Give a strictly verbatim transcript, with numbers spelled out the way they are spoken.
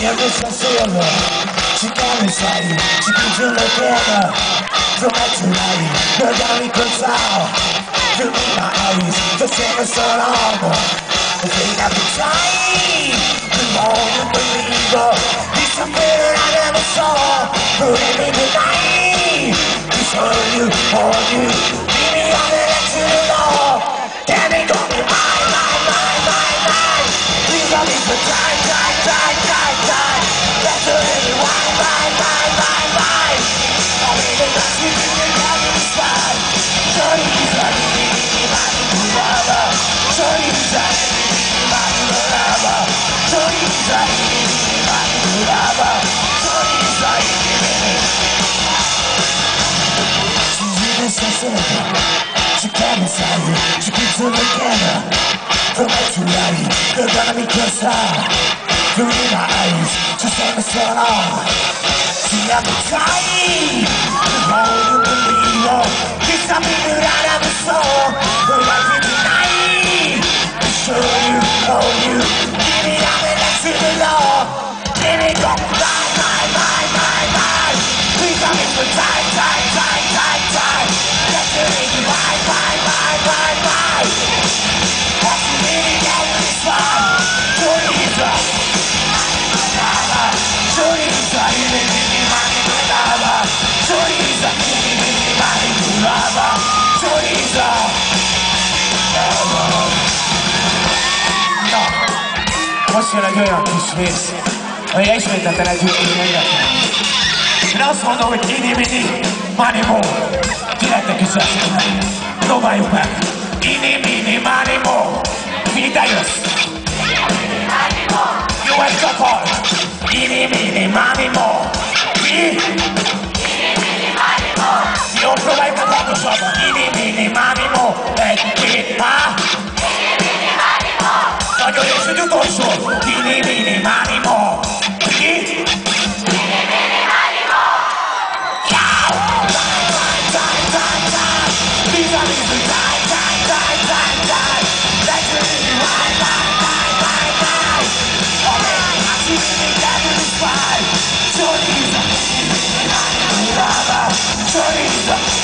여기서 쓰여서 시간을 사이 지키지 못해가 Tonight tonight You're gonna reconcile To me my eyes Just sing a song The thing of the time The more you believe It's something I never saw Believe me tonight It's all you, all you Give me all the next to the law Can it go me mine, mine, mine, mine, mine Please love me for time, time, time, time, time That's the living wine, wine, wine, wine, wine I'll be the best you can have in the spot Johnny is a living lover Johnny is a living lover Johnny is a living lover Johnny is a living 시간을 사이 지키지 못해가 Tonight tonight You're gonna be closer Through my eyes Just sing a song See I'm trying The more you believe It's something that I never saw But I did tonight To show you, show you Give me all the next to the law Give me go Bye, bye, bye, bye, bye Please tell me for time, time, time, time, time That's the reason why, why, why, why, why That's the meaning of this song Johnny is a Johnny is a living lover Johnny is a living lover Johnny is a No Prossima la gioia più spessa Magari ci mette a te la giù Non sono dove ti dimini Mani mo Diretta che c'è Non vai un pezzo Inimini mani mo Finita io Io esco fuori Inimini mani mo Io provai per quanto sono Inimini mani mo E ti ah Voglio essere tutto il suo Inimini mani mo Johnny is a